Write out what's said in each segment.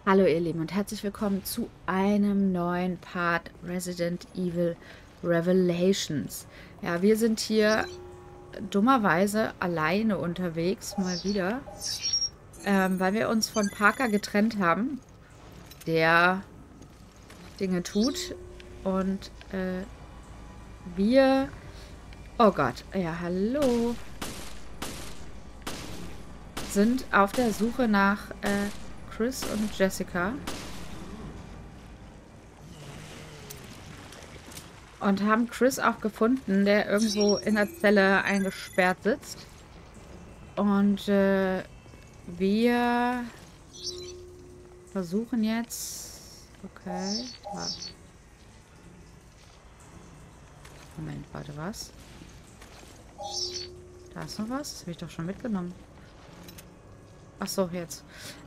Hallo ihr Lieben und herzlich willkommen zu einem neuen Part Resident Evil Revelations. Ja, wir sind hier dummerweise alleine unterwegs, mal wieder, weil wir uns von Parker getrennt haben, der Dinge tut und wir... Oh Gott, ja, hallo. Sind auf der Suche nach Chris und Jessica. Und haben Chris auch gefunden, der irgendwo in der Zelle eingesperrt sitzt. Und wir versuchen jetzt... Okay. Moment, warte, was? Da ist noch was? Das habe ich doch schon mitgenommen. Ach so, jetzt.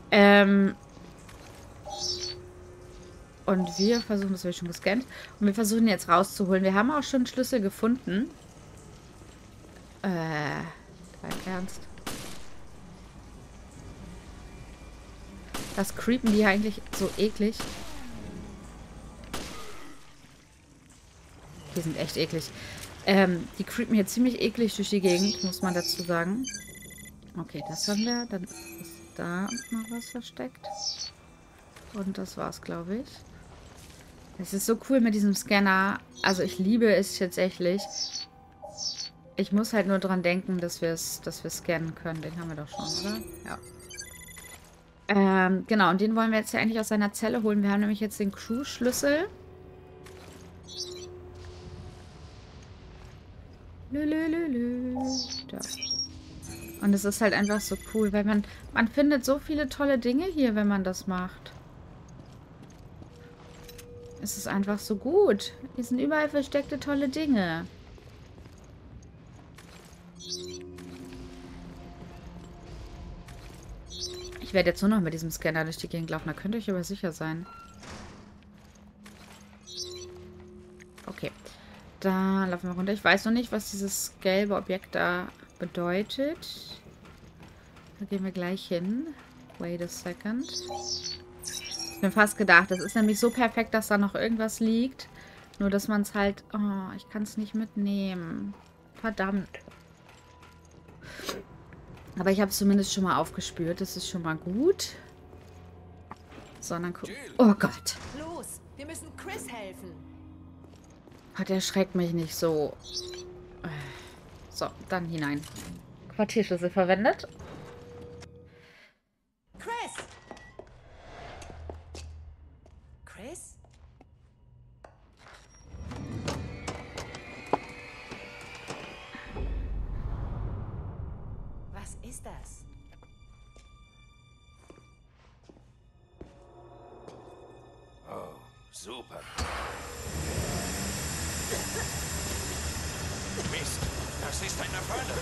Und wir versuchen, das habe ich schon gescannt. Und wir versuchen jetzt rauszuholen. Wir haben auch schon Schlüssel gefunden. Dein Ernst? Das creepen die eigentlich so eklig. Die sind echt eklig. Die creepen hier ziemlich eklig durch die Gegend, muss man dazu sagen. Okay, das haben wir. Dann ist da noch was versteckt. Und das war's, glaube ich. Es ist so cool mit diesem Scanner. Also ich liebe es tatsächlich. Ich muss halt nur dran denken, dass wir scannen können. Den haben wir doch schon, oder? Ja. Genau, und den wollen wir jetzt ja eigentlich aus seiner Zelle holen. Wir haben nämlich jetzt den Crew-Schlüssel. Da. Und es ist halt einfach so cool, weil man findet so viele tolle Dinge hier, wenn man das macht. Es ist einfach so gut. Hier sind überall versteckte tolle Dinge. Ich werde jetzt nur noch mit diesem Scanner durch die Gegend laufen. Da könnt ihr euch aber sicher sein. Okay. Da laufen wir runter. Ich weiß noch nicht, was dieses gelbe Objekt da bedeutet. Da gehen wir gleich hin. Wait a second. Ich bin fast gedacht, das ist nämlich so perfekt, dass da noch irgendwas liegt. Nur, dass man es halt... Oh, ich kann es nicht mitnehmen. Verdammt. Aber ich habe es zumindest schon mal aufgespürt. Das ist schon mal gut. So, dann gucken. Oh Gott. Los, wir müssen Chris helfen. Der erschreckt mich nicht so. So, dann hinein. Quartierschlüssel verwendet. Chris! Chris? Was ist das? Oh, super. Mist, das ist eine Falle.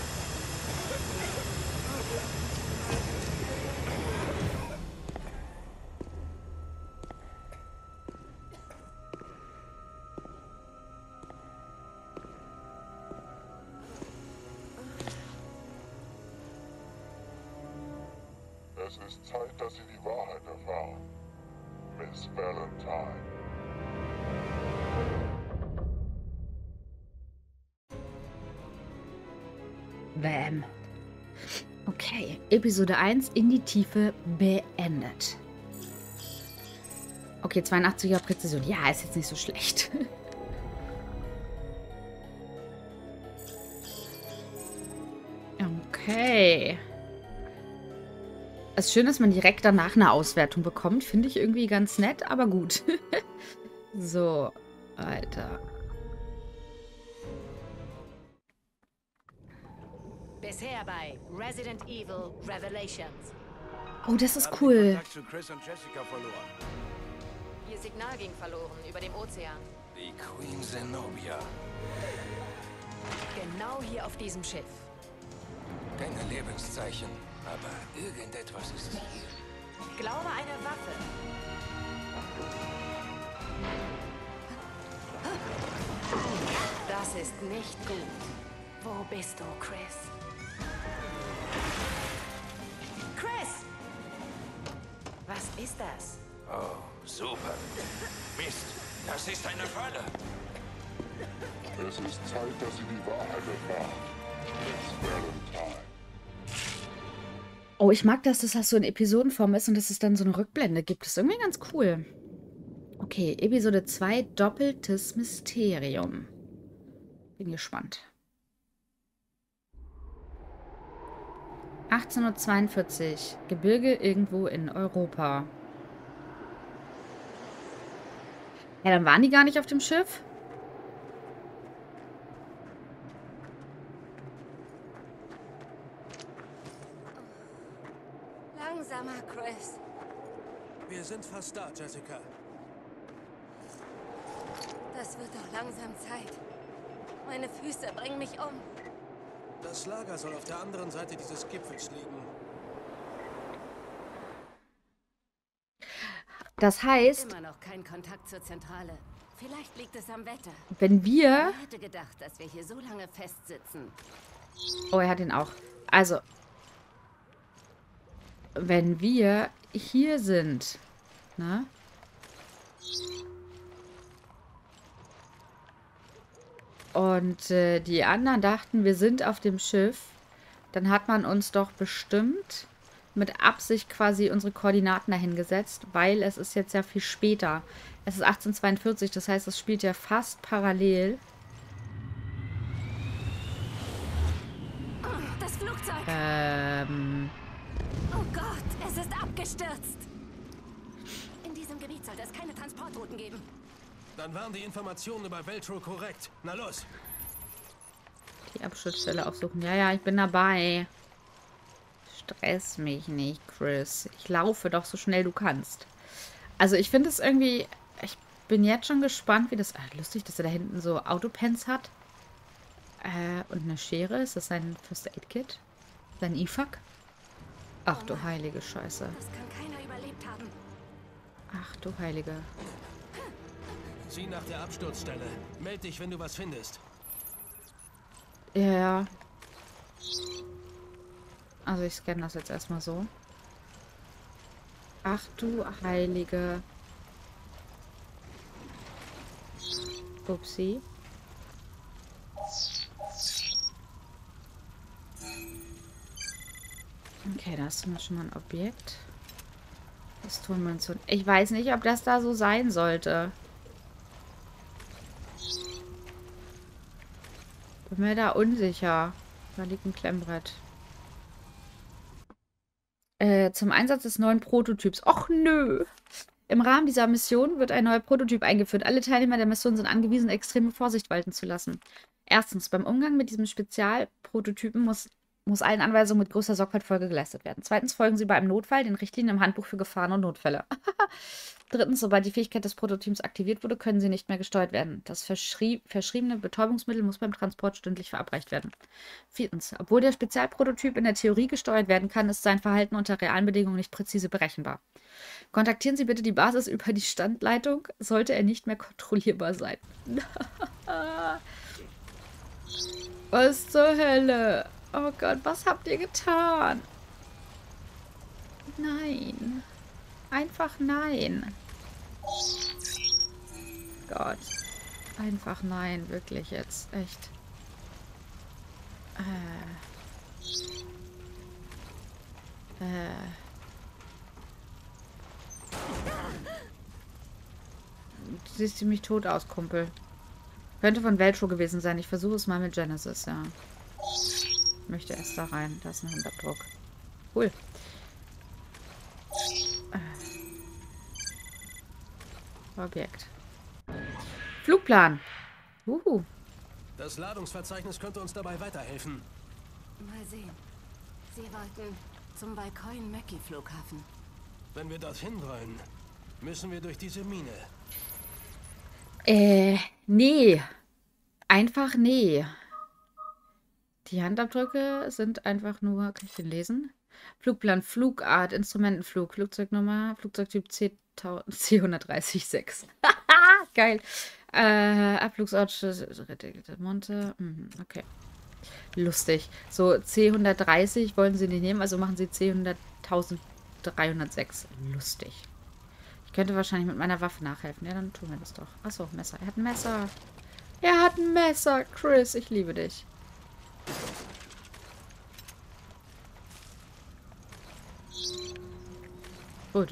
Es ist Zeit, dass Sie die Wahrheit erfahren. Miss Valentine. Bäm. Okay, Episode 1 in die Tiefe beendet. Okay, 82er Präzision. Ja, ist jetzt nicht so schlecht. Okay. Es ist schön, dass man direkt danach eine Auswertung bekommt. Finde ich irgendwie ganz nett, aber gut. So, Alter. Bisher bei Resident Evil Revelations. Oh, das ist Haben cool. den Kontakt zu Chris und Jessica verloren. Ihr Signal ging verloren über dem Ozean. Die Queen Zenobia. Genau hier auf diesem Schiff. Keine Lebenszeichen, aber irgendetwas ist hier. Glaube eine Waffe. Das ist nicht gut. Wo bist du, Chris? Chris! Was ist das? Oh, super. Mist, das ist eine Falle. Es ist Zeit, dass Sie die Wahrheit erfahren. Miss Valentine. Oh, ich mag, dass das so in Episodenform ist und dass es dann so eine Rückblende gibt. Das ist irgendwie ganz cool. Okay, Episode 2, doppeltes Mysterium. Bin gespannt. 1842. Gebirge irgendwo in Europa. Ja, dann waren die gar nicht auf dem Schiff. Langsamer, Chris. Wir sind fast da, Jessica. Das wird doch langsam Zeit. Meine Füße bringen mich um. Das Lager soll auf der anderen Seite dieses Gipfels liegen. Das heißt, Immer noch kein Kontakt zur Zentrale. Vielleicht liegt es am Wetter. wenn wir... Ich hätte gedacht, dass wir hier so lange festsitzen. Oh, er hat ihn auch. Also, wenn wir hier sind, ne? Und die anderen dachten, wir sind auf dem Schiff, dann hat man uns doch bestimmt mit Absicht quasi unsere Koordinaten dahin gesetzt, weil es ist jetzt ja viel später. Es ist 1842, das heißt, es spielt ja fast parallel. Das Flugzeug! Oh Gott, es ist abgestürzt! In diesem Gebiet sollte es keine Transportrouten geben. Dann waren die Informationen über Veltro korrekt. Na los! Die Absturzstelle aufsuchen. Ja, ja, ich bin dabei. Stress mich nicht, Chris. Ich laufe doch so schnell du kannst. Also ich finde es irgendwie... Ich bin jetzt schon gespannt, wie das... lustig, dass er da hinten so Autopens hat. Und eine Schere. Ist das sein First Aid Kit? Sein IFAK? Ach du heilige Scheiße. Das kann keiner überlebt haben. Ach du heilige. Sieh nach der Absturzstelle. Meld dich, wenn du was findest. Ja. Also ich scanne das jetzt erstmal so. Ach du heilige. Upsi. Okay, da ist schon mal ein Objekt. Pistolenmunition. Ich weiß nicht, ob das da so sein sollte. Bin mir da unsicher. Da liegt ein Klemmbrett. Zum Einsatz des neuen Prototyps. Och nö. Im Rahmen dieser Mission wird ein neuer Prototyp eingeführt. Alle Teilnehmer der Mission sind angewiesen, extreme Vorsicht walten zu lassen. Erstens, beim Umgang mit diesem Spezialprototypen muss allen Anweisungen mit größter Sorgfalt Folge geleistet werden. Zweitens, folgen Sie bei einem Notfall den Richtlinien im Handbuch für Gefahren und Notfälle. Drittens, sobald die Fähigkeit des Prototyps aktiviert wurde, können sie nicht mehr gesteuert werden. Das verschriebene Betäubungsmittel muss beim Transport stündlich verabreicht werden. Viertens, obwohl der Spezialprototyp in der Theorie gesteuert werden kann, ist sein Verhalten unter realen Bedingungen nicht präzise berechenbar. Kontaktieren Sie bitte die Basis über die Standleitung, sollte er nicht mehr kontrollierbar sein. Was zur Hölle? Oh Gott, was habt ihr getan? Nein. Einfach nein. Gott. Einfach nein, wirklich jetzt. Echt. Du siehst ziemlich tot aus, Kumpel. Könnte von Veltro gewesen sein. Ich versuche es mal mit Genesis, ja. Ich möchte erst da rein. Da ist ein Handabdruck. Cool. Objekt. Flugplan. Das Ladungsverzeichnis könnte uns dabei weiterhelfen. Mal sehen. Sie wollten zum Balcoin-Mackie-Flughafen. Wenn wir dorthin wollen, müssen wir durch diese Mine. Nee. Einfach nee. Die Handabdrücke sind einfach nur... Kann ich den lesen? Flugplan, Flugart, Instrumentenflug, Flugzeugnummer, Flugzeugtyp C136. Geil. Abflugsort, Monte. Okay. Lustig. So, C130 wollen sie nicht nehmen, also machen sie C100.306. Lustig. Ich könnte wahrscheinlich mit meiner Waffe nachhelfen. Ja, dann tun wir das doch. Achso, Messer. Er hat ein Messer. Er hat ein Messer. Chris, ich liebe dich. Gut.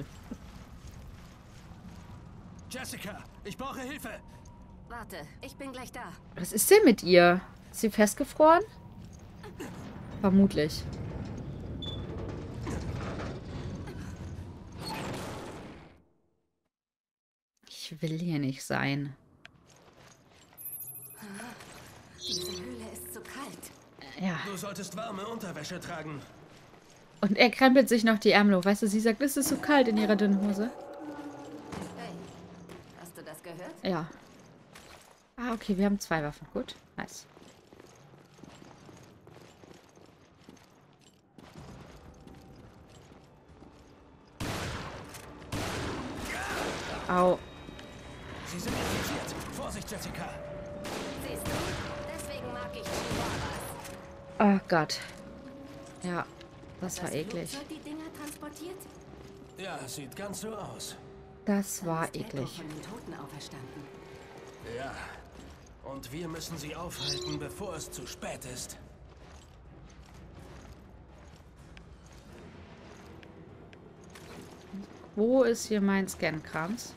Jessica, ich brauche Hilfe. Warte, ich bin gleich da. Was ist denn mit ihr? Ist sie festgefroren? Vermutlich. Ich will hier nicht sein. Diese Höhle ist zu kalt. Ja. Du solltest warme Unterwäsche tragen. Und er krempelt sich noch die Ärmel hoch. Weißt du, sie sagt, es ist so kalt in ihrer dünnen Hose. Hey, hast du das gehört? Ja. Ah, okay, wir haben 2 Waffen. Gut, nice. Au. Sie sind infiziert. Vorsicht, Jessica. Siehst du? Deswegen mag ich Chihuahuas. Oh Gott. Ja, das war Das eklig. Flugzeug die Dinger transportiert? Ja, sieht ganz so aus. Das war Ist Echo eklig. von den Toten auferstanden. Ja. Und wir müssen sie aufhalten, bevor es zu spät ist. Wo ist hier mein Scan-Krams?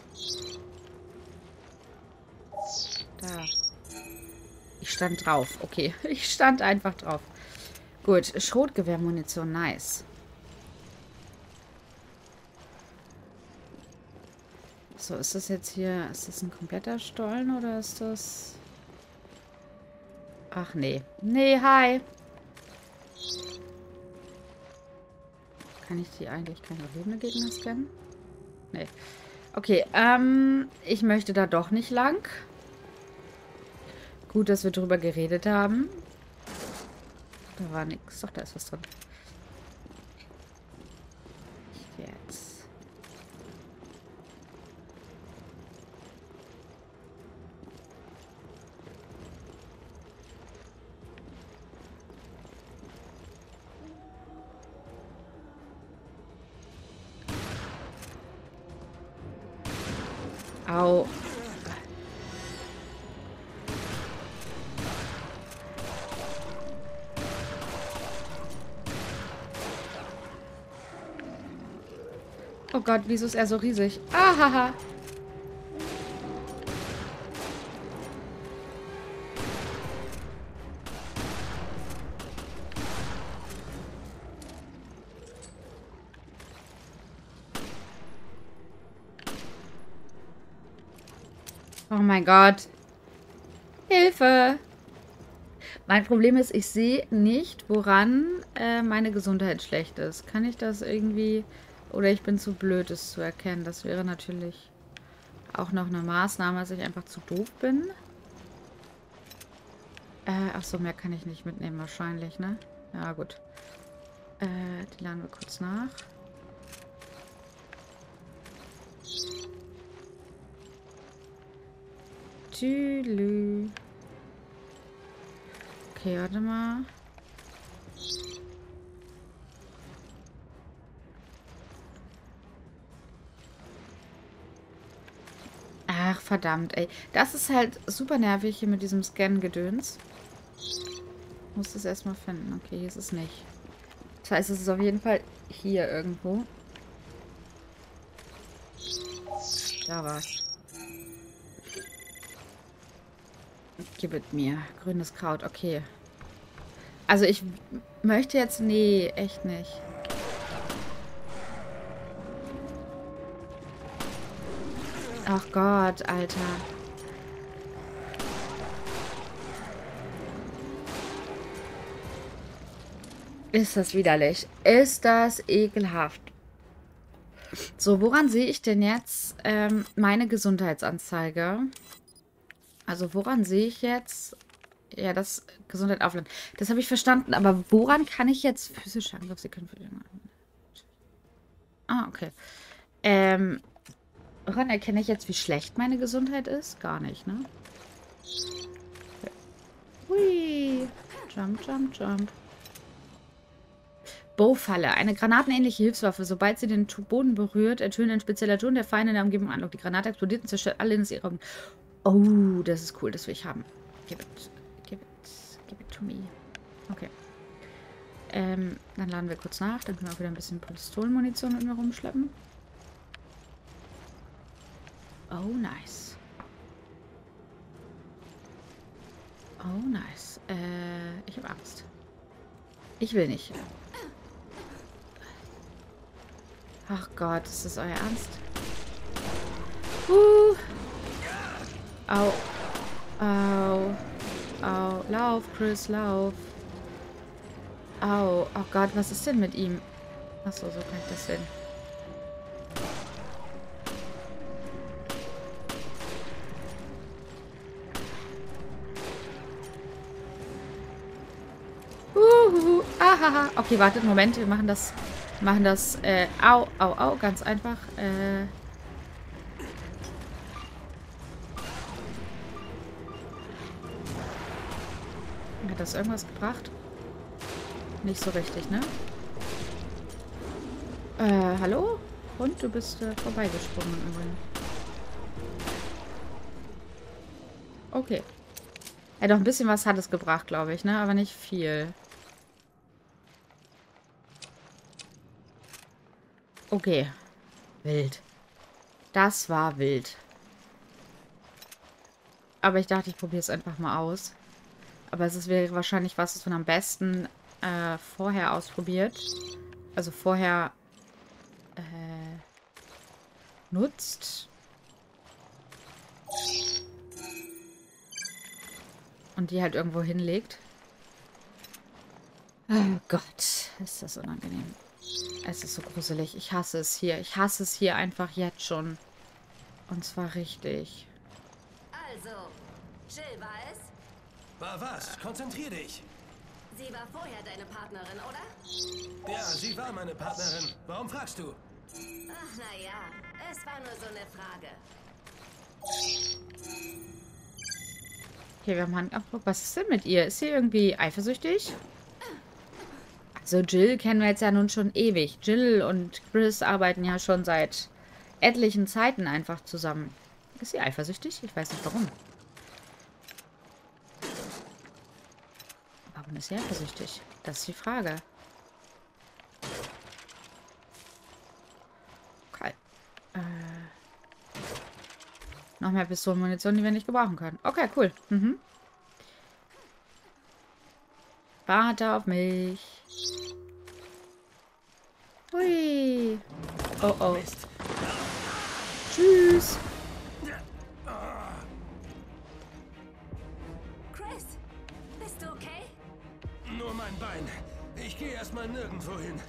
Da. Ich stand drauf. Okay, ich stand einfach drauf. Gut, Schrotgewehrmunition, nice. So, ist das jetzt hier... Ist das ein kompletter Stollen oder ist das... Ach, nee. Nee, hi. Kann ich die eigentlich keine lebende Gegner scannen? Nee. Okay, ich möchte da doch nicht lang. Gut, dass wir drüber geredet haben. Da war nichts. Doch, da ist was drin. Jetzt. Au. Oh Gott, wieso ist er so riesig? Ahaha. Oh mein Gott. Hilfe. Mein Problem ist, ich sehe nicht, woran meine Gesundheit schlecht ist. Kann ich das irgendwie... Oder ich bin zu blöd, es zu erkennen. Das wäre natürlich auch noch eine Maßnahme, dass ich einfach zu doof bin. Achso, mehr kann ich nicht mitnehmen wahrscheinlich, ne? Ja, gut. Die laden wir kurz nach. Tschüss. Okay, warte mal. Ach, verdammt, ey. Das ist halt super nervig hier mit diesem Scan-Gedöns. Muss das erstmal finden. Okay, hier ist es nicht. Das heißt, es ist auf jeden Fall hier irgendwo. Da war's. Gib es mir. Grünes Kraut, okay. Also ich möchte jetzt... Nee, echt nicht. Ach Gott, Alter. Ist das widerlich. Ist das ekelhaft. So, woran sehe ich denn jetzt meine Gesundheitsanzeige? Also, woran sehe ich jetzt... Ja, das Gesundheit aufladen. Das habe ich verstanden. Aber woran kann ich jetzt physische Angriff... Sie können... Ah, okay. Woran erkenne ich jetzt, wie schlecht meine Gesundheit ist? Gar nicht, ne? Okay. Hui. Jump, jump, jump. Bowfalle. Eine granatenähnliche Hilfswaffe. Sobald sie den Boden berührt, ertönt ein spezieller Ton, der Feinde in der Umgebung anlockt. Die Granate explodiert und zerstört alle in ihrer... Oh, das ist cool. Das will ich haben. Give it to me. Okay. Dann laden wir kurz nach. Dann können wir auch wieder ein bisschen Pistolenmunition mit mir rumschleppen. Oh, nice. Oh, nice. Ich habe Angst. Ich will nicht. Ach Gott, ist das euer Ernst? Au. Au. Au. Lauf, Chris, lauf. Au. Oh Gott, was ist denn mit ihm? Achso, so kann ich das sehen. Ahaha. Okay, wartet, Moment. Wir machen das, au, au, au, ganz einfach. Hat das irgendwas gebracht? Nicht so richtig, ne? Hallo? Und du bist vorbeigesprungen im Übrigen. Okay. Ja, doch ein bisschen was hat es gebracht, glaube ich, ne? Aber nicht viel. Okay. Wild. Das war wild. Aber ich dachte, ich probiere es einfach mal aus. Aber es wäre wahrscheinlich was, was man am besten vorher ausprobiert. Also vorher nutzt. Und die halt irgendwo hinlegt. Oh Gott, ist das unangenehm. Es ist so gruselig. Ich hasse es hier. Ich hasse es hier einfach jetzt schon. Und zwar richtig. Also, Jill war es? War was? Konzentrier dich. Sie war vorher deine Partnerin, oder? Ja, sie war meine Partnerin. Warum fragst du? Ach, naja. Es war nur so eine Frage. Okay, wir haben Handabdruck. Was ist denn mit ihr? Ist sie irgendwie eifersüchtig? Also Jill kennen wir jetzt ja nun schon ewig. Jill und Chris arbeiten ja schon seit etlichen Zeiten einfach zusammen. Ist sie eifersüchtig? Ich weiß nicht warum. Warum ist sie eifersüchtig? Das ist die Frage. Okay. Noch mehr Pistolenmunition, die wir nicht gebrauchen können. Okay, cool. Mhm. Warte auf mich. Hui. Oh, oh. Tschüss. Chris, bist du okay? Nur mein Bein. Ich gehe erstmal nirgendwo hin.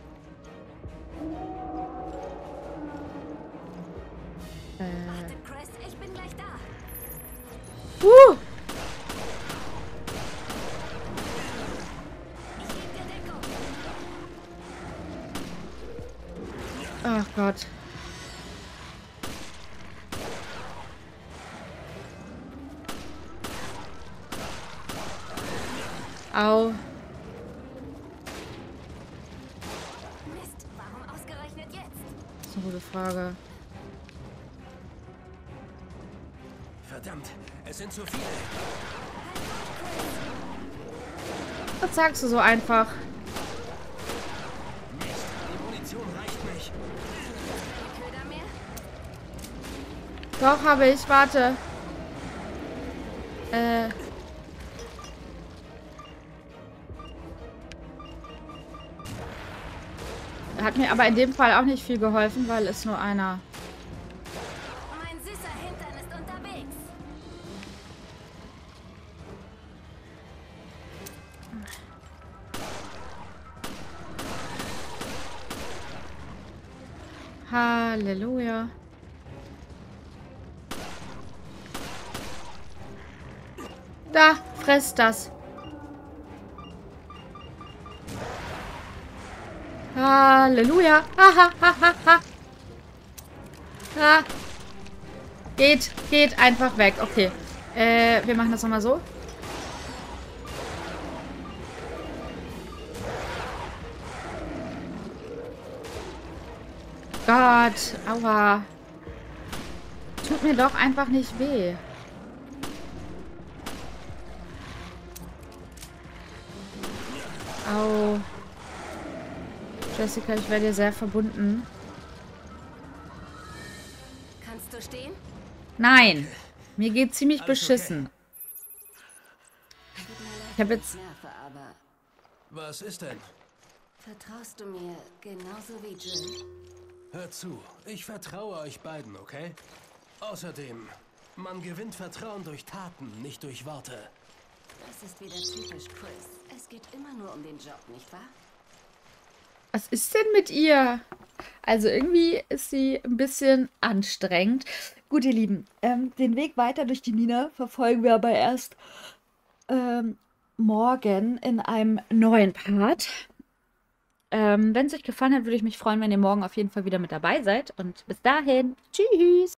Warte, Chris, ich bin gleich da. Ich gebe dir Deckung. Ach Gott. Au. Mist, warum ausgerechnet jetzt? Das ist eine gute Frage. Verdammt, es sind zu viele. Was sagst du so einfach? Mist, die Munition reicht nicht. Köder mehr? Doch, habe ich. Warte. Hat mir aber in dem Fall auch nicht viel geholfen, weil es nur einer... Mein süßer Hintern ist unterwegs. Halleluja. Da, fress das. Halleluja. Ha, ha, ha, ha, ha. Ha. Geht einfach weg. Okay. Wir machen das nochmal so. Gott. Aua. Tut mir doch einfach nicht weh. Au. Jessica, ich werde dir sehr verbunden. Kannst du stehen? Nein. Mir geht ziemlich Alles beschissen. Tut mir leid, Ich habe wenn jetzt... nerve, aber Was ist denn? vertraust du mir genauso wie Jill? Hört zu, ich vertraue euch beiden, okay? Außerdem, man gewinnt Vertrauen durch Taten, nicht durch Worte. Das ist wieder typisch Chris. Es geht immer nur um den Job, nicht wahr? Was ist denn mit ihr? Also irgendwie ist sie ein bisschen anstrengend. Gut, ihr Lieben, den Weg weiter durch die Mine verfolgen wir aber erst morgen in einem neuen Part. Wenn es euch gefallen hat, würde ich mich freuen, wenn ihr morgen auf jeden Fall wieder mit dabei seid. Und bis dahin, tschüss!